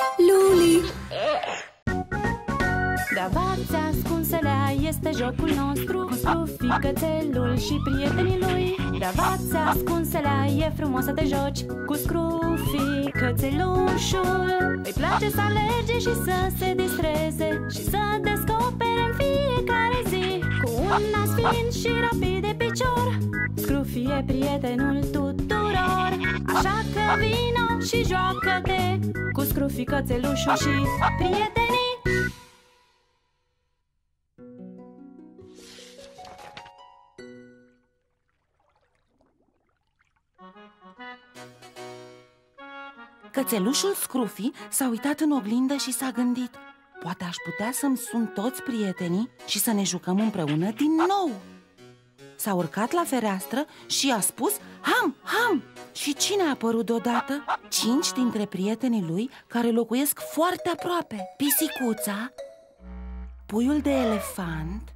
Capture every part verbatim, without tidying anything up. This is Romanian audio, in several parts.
Luli! Davați ascunselea este jocul nostru, cu Scruffy, cățelul și prietenii lui. Davați ascunselea, e frumos să te joci cu Scruffy, cățelușul. Îi place să alerge și să se distreze și să descopere în fiecare zi. Cu un nas fin și rapid de picior, Scruffy e prietenul tuturor. Așa că vino și joacă-te cu Scruffy, cățelușul și prietenii. Cățelușul Scruffy s-a uitat în oglindă și s-a gândit: poate aș putea să-mi sun toți prietenii și să ne jucăm împreună din nou. S-a urcat la fereastră și a spus ham, ham. Și cine a apărut deodată? Cinci dintre prietenii lui care locuiesc foarte aproape: Pisicuța, puiul de elefant,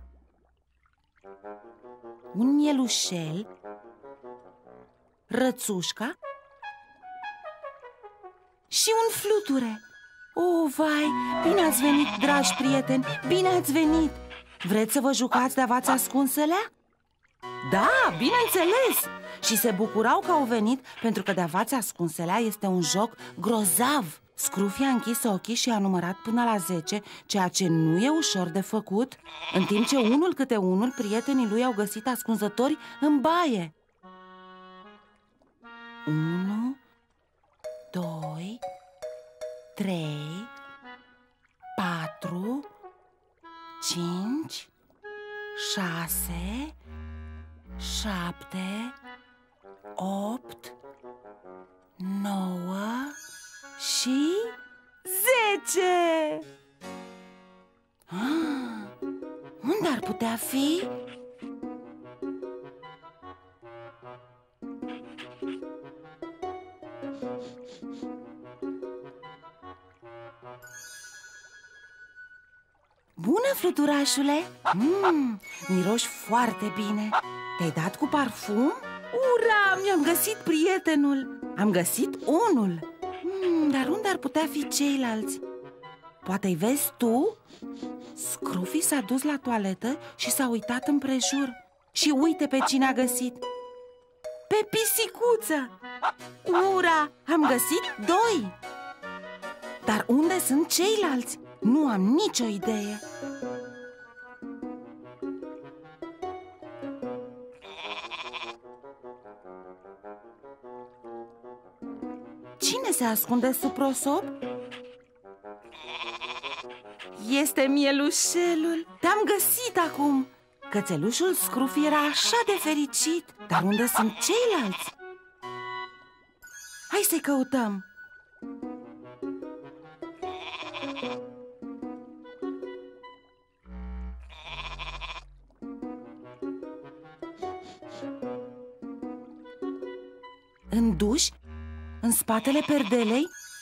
un mielușel, Rățușca și un fluture. O, vai, bine ați venit, dragi prieteni, bine ați venit! Vreți să vă jucați de-avați ascunselea? Da, bineînțeles! Și se bucurau că au venit, pentru că de-avați ascunselea este un joc grozav. Scruffy a închis ochii și a numărat până la zece, ceea ce nu e ușor de făcut, în timp ce unul câte unul prietenii lui au găsit ascunzători în baie. Unu, doi, trei, patru, cinci, șase, șapte, opt, nouă și zece. Ah, unde ar putea fi? Bună, fluturașule! Mm, miroși foarte bine. Te-ai dat cu parfum? Ura, mi-am găsit prietenul! Am găsit unul. mm, Dar unde ar putea fi ceilalți? Poate-i vezi tu? Scruffy s-a dus la toaletă și s-a uitat împrejur. Și uite pe cine a găsit: pe Pisicuță! Ura, am găsit doi! Dar unde sunt ceilalți? Nu am nicio idee. Cine se ascunde sub prosop? Este mielușelul. Te-am găsit acum. Cățelușul Scruffy era așa de fericit. Dar unde sunt ceilalți? Hai să-i căutăm. În duș? În spatele perdelei?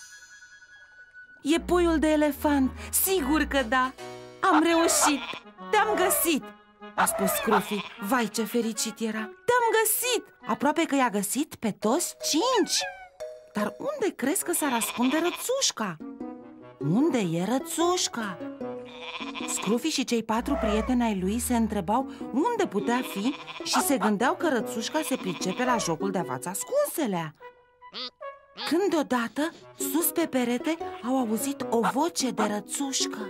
E puiul de elefant, sigur că da. Am reușit, te-am găsit, a spus Scruffy. Vai, ce fericit era. Te-am găsit, aproape că i-a găsit pe toți cinci. Dar unde crezi că s-ar ascunde Rățușca? Unde e Rățușca? Scruffy și cei patru prieteni ai lui se întrebau unde putea fi și se gândeau că Rățușca se pricepe la jocul de-avați ascunselea. Când deodată, sus pe perete, au auzit o voce de Rățușcă.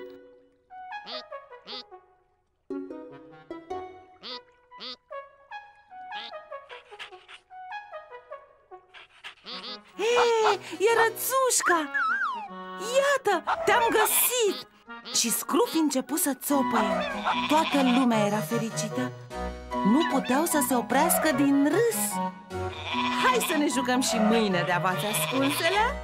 Hei, e Rățușca! Iată, te-am găsit! Și Scruffy început să țopăie. Toată lumea era fericită. Nu puteau să se oprească din râs. Hai să ne jucăm și mâine de-avați ascunselea?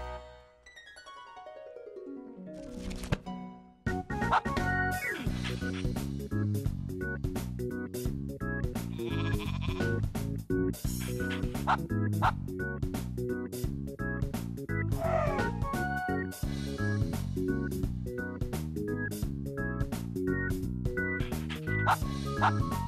Ha!